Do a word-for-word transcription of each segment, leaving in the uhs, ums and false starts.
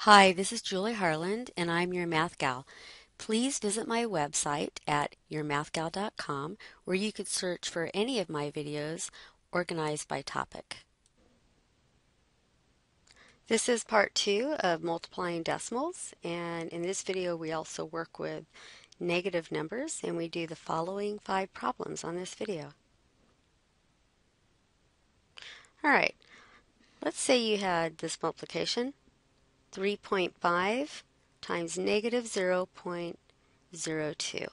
Hi, this is Julie Harland, and I'm your Math Gal. Please visit my website at your math gal dot com, where you could search for any of my videos organized by topic. This is part two of multiplying decimals, and in this video we also work with negative numbers, and we do the following five problems on this video. All right, let's say you had this multiplication, three point five times negative zero point zero two.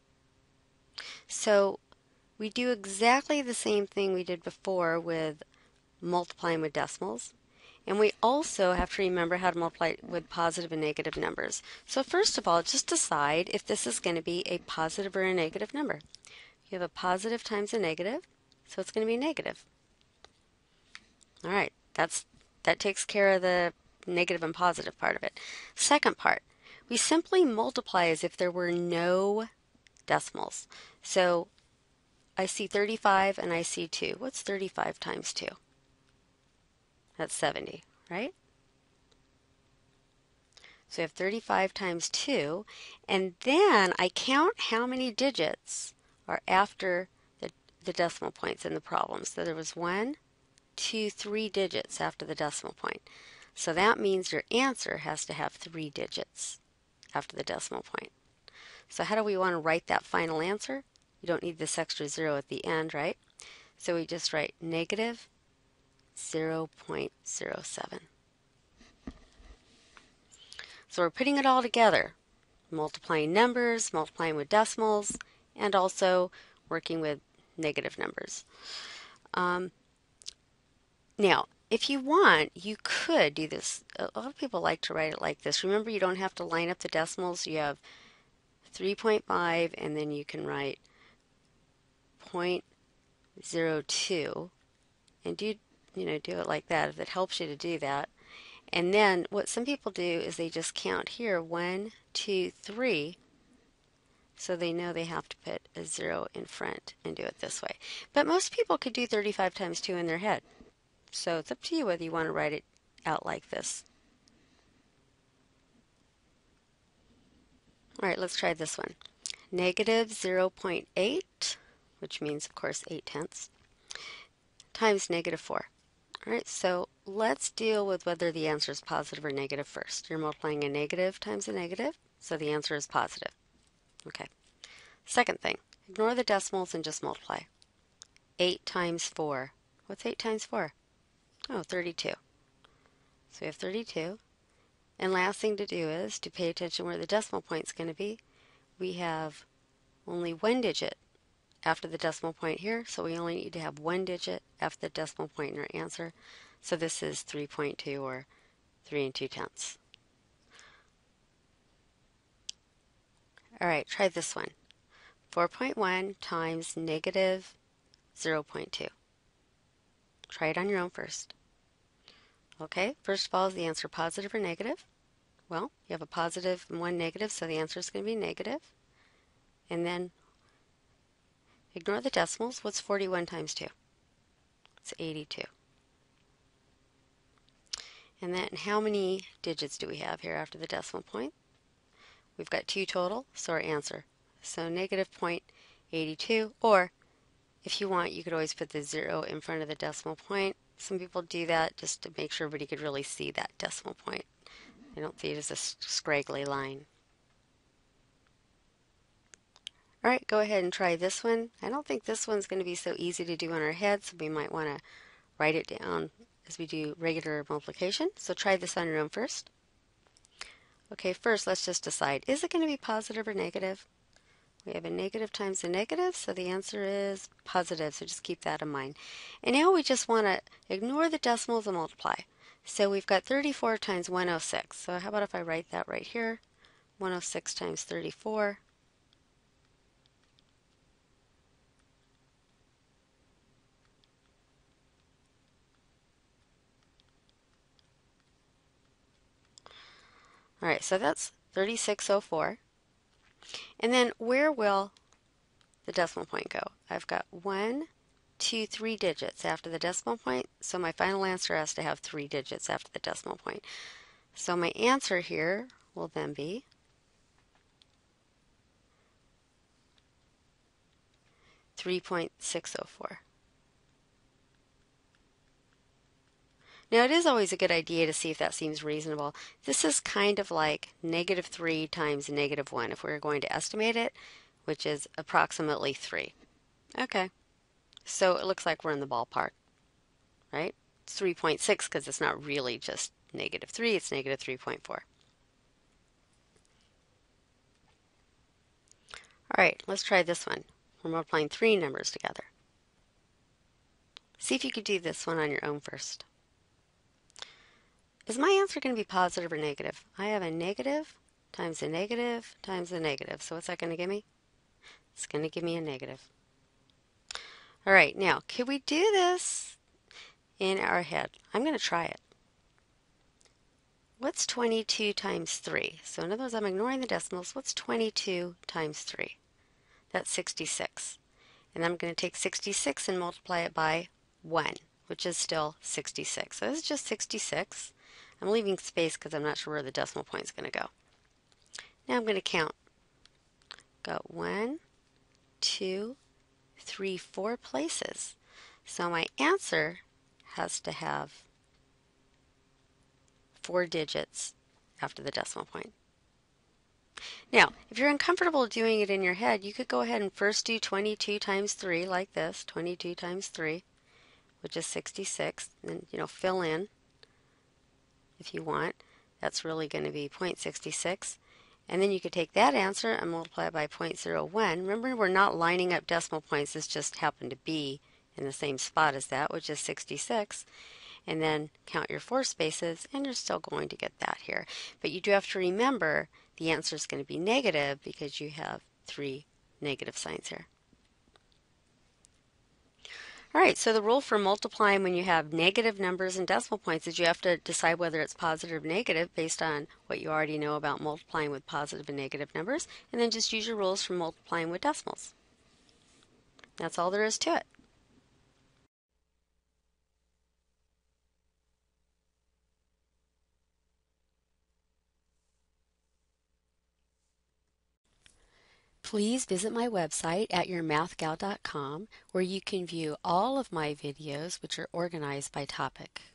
So we do exactly the same thing we did before with multiplying with decimals. And we also have to remember how to multiply with positive and negative numbers. So first of all, just decide if this is going to be a positive or a negative number. You have a positive times a negative, so it's going to be negative. All right, that's that takes care of the negative and positive part of it. Second part, we simply multiply as if there were no decimals. So I see thirty-five and I see two. What's thirty-five times two? That's seventy, right? So we have thirty-five times two, and then I count how many digits are after the, the decimal points in the problem. So there was one, two, three digits after the decimal point. So that means your answer has to have three digits after the decimal point. So how do we want to write that final answer? You don't need this extra zero at the end, right? So we just write negative zero point zero seven. So we're putting it all together, multiplying numbers, multiplying with decimals, and also working with negative numbers. Um, now, if you want, you could do this. A lot of people like to write it like this. Remember, you don't have to line up the decimals. You have three point five, and then you can write zero point zero two, and do you know do it like that if it helps you to do that. And then what some people do is they just count here, one, two, three, so they know they have to put a zero in front and do it this way. But most people could do thirty-five times two in their head. So it's up to you whether you want to write it out like this. All right, let's try this one. Negative zero point eight, which means, of course, eight tenths, times negative four. All right, so let's deal with whether the answer is positive or negative first. You're multiplying a negative times a negative, so the answer is positive. Okay. Second thing, ignore the decimals and just multiply. eight times four. What's eight times four? Oh, thirty-two. So we have thirty-two. And last thing to do is to pay attention where the decimal point is going to be. We have only one digit after the decimal point here, so we only need to have one digit after the decimal point in our answer. So this is three point two, or three and two tenths. All right, try this one. four point one times negative zero point two. Try it on your own first. Okay, first of all, is the answer positive or negative? Well, you have a positive and one negative, so the answer is going to be negative. And then ignore the decimals. What's forty-one times two? It's eighty-two. And then how many digits do we have here after the decimal point? We've got two total, so our answer. So negative zero point eight two, or if you want, you could always put the zero in front of the decimal point. Some people do that just to make sure everybody could really see that decimal point. They don't see it as a scraggly line. All right, go ahead and try this one. I don't think this one's going to be so easy to do in our head, so we might want to write it down as we do regular multiplication. So try this on your own first. Okay, first let's just decide, is it going to be positive or negative? We have a negative times a negative, so the answer is positive, so just keep that in mind. And now we just want to ignore the decimals and multiply. So we've got thirty-four times one hundred six. So how about if I write that right here? one hundred six times thirty-four. All right, so that's thirty-six oh four. And then where will the decimal point go? I've got one, two, three digits after the decimal point, so my final answer has to have three digits after the decimal point. So my answer here will then be three point six zero four. Now it is always a good idea to see if that seems reasonable. This is kind of like negative three times negative one if we were going to estimate it, which is approximately three. Okay, so it looks like we're in the ballpark, right? It's three point six because it's not really just negative three, it's negative three point four. All right, let's try this one. We're multiplying three numbers together. See if you could do this one on your own first. Is my answer going to be positive or negative? I have a negative times a negative times a negative. So what's that going to give me? It's going to give me a negative. All right, now, could we do this in our head? I'm going to try it. What's twenty-two times three? So in other words, I'm ignoring the decimals. What's twenty-two times three? That's sixty-six. And I'm going to take sixty-six and multiply it by one, which is still sixty-six. So this is just sixty-six. I'm leaving space because I'm not sure where the decimal point is going to go. Now I'm going to count. Got one, two, three, four places. So my answer has to have four digits after the decimal point. Now, if you're uncomfortable doing it in your head, you could go ahead and first do twenty-two times three like this, twenty-two times three, which is sixty-six, and then, you know, fill in if you want. That's really going to be zero point six six. And then you could take that answer and multiply it by zero point zero one. Remember, we're not lining up decimal points. This just happened to be in the same spot as that, which is sixty-six. And then count your four spaces, and you're still going to get that here. But you do have to remember the answer is going to be negative because you have three negative signs here. All right, so the rule for multiplying when you have negative numbers and decimal points is you have to decide whether it's positive or negative based on what you already know about multiplying with positive and negative numbers, and then just use your rules for multiplying with decimals. That's all there is to it. Please visit my website at your math gal dot com where you can view all of my videos which are organized by topic.